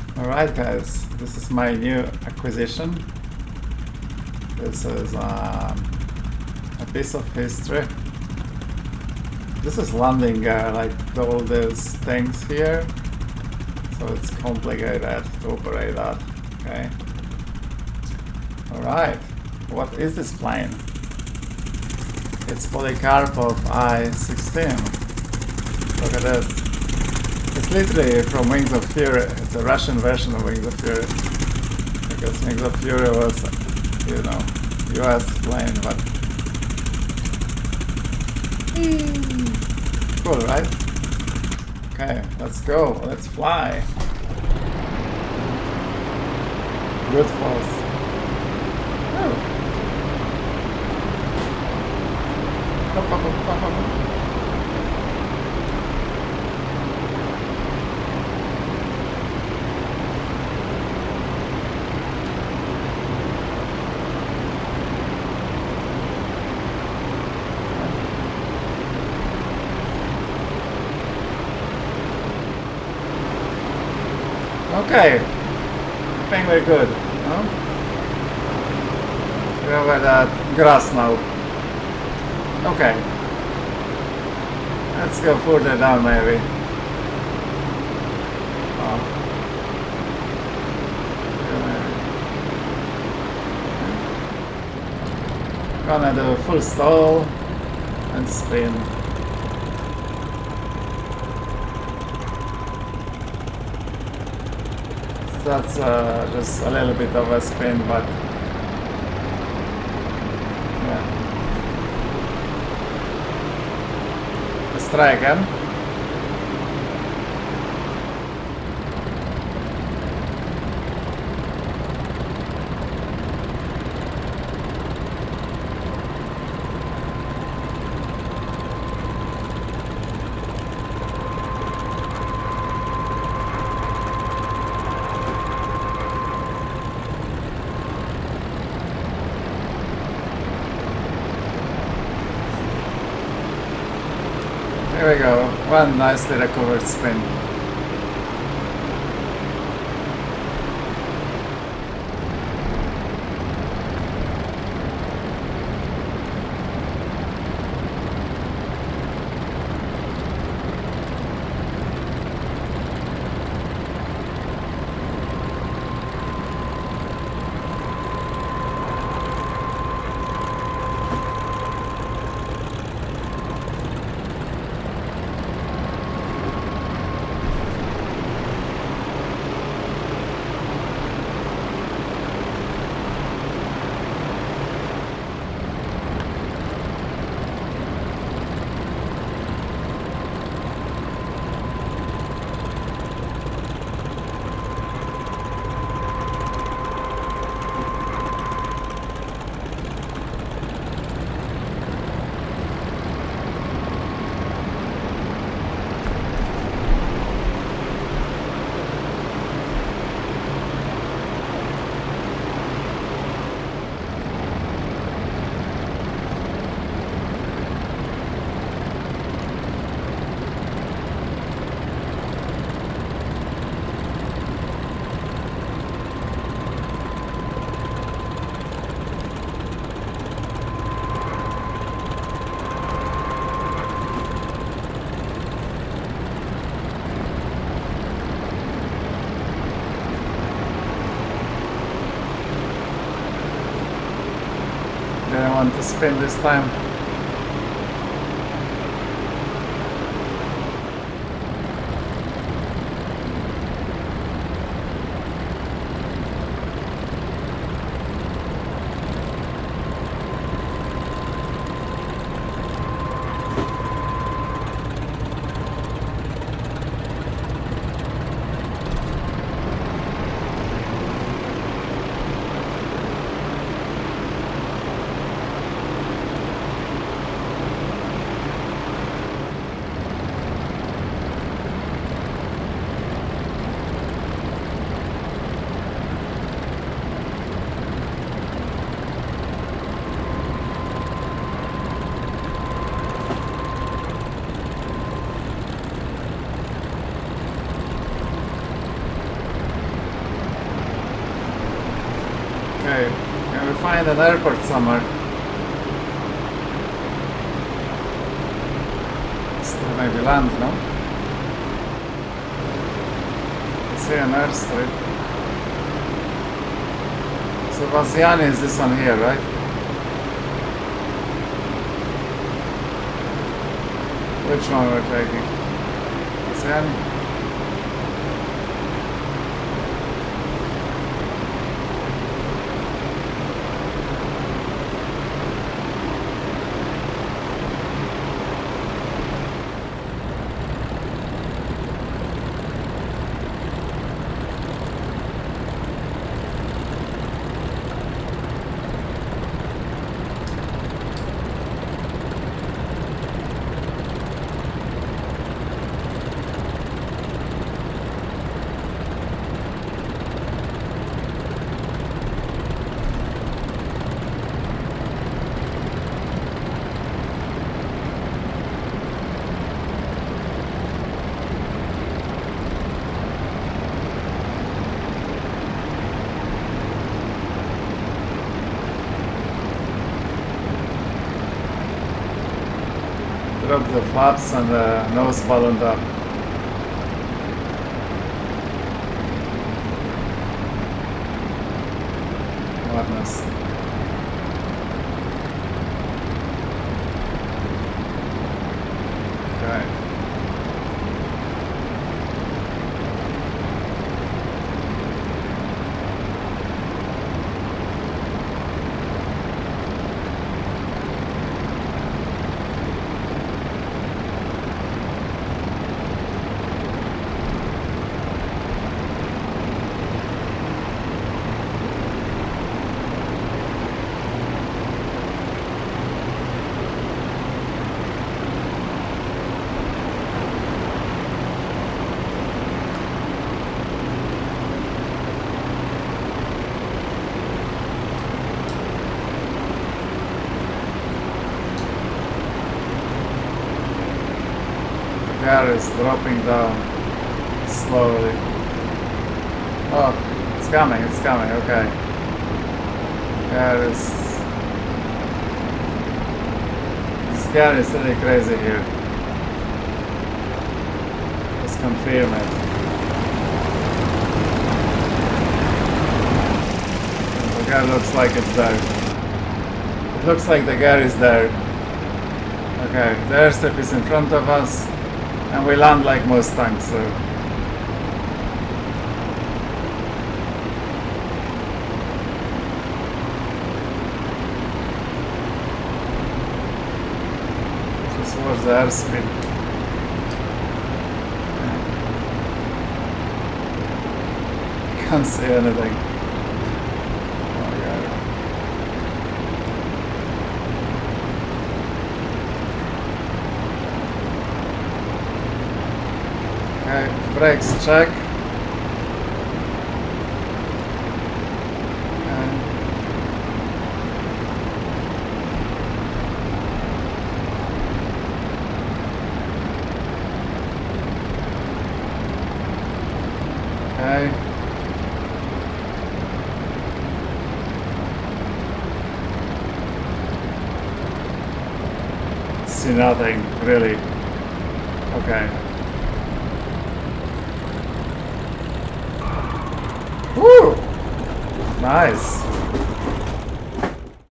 Alright guys, this is my new acquisition. This is a piece of history. This is landing like all these things here, so it's complicated to operate that. Okay. Alright, what is this plane? It's Polikarpov I-16. Look at this. It's literally from Wings of Fury. It's a Russian version of Wings of Fury. Because Wings of Fury was, you know, US plane, but... Cool, right? Okay, let's go. Let's fly. Good force. Oh. Up, up, up, up, up. Okay, I think we're good, no? We're over that grass now. Okay. Let's go further down maybe. Oh. Yeah, maybe. Gonna do full stall and spin. That's just a little bit of a spin, but yeah. Let's try again. Here we go, one nicely recovered spin. Didn't want to spin this time. Okay, can we find an airport somewhere? Still maybe land, no? I see an airstrip. So Vaziani is this one here, right? Which one we're taking? Vaziani? Drop the flaps and the nose ballooned up. Madness. Okay. Car is dropping down slowly. Oh, it's coming, okay. This car is really crazy here. Let's confirm it. The car looks like it's there. It looks like the car is there. Okay, the airstrip is in front of us. And we land like Mustangs, so just watch the airspeed. Can't see anything. Oh my God. Okay, brakes check. Okay. See nothing, really. Okay. Woo! Nice.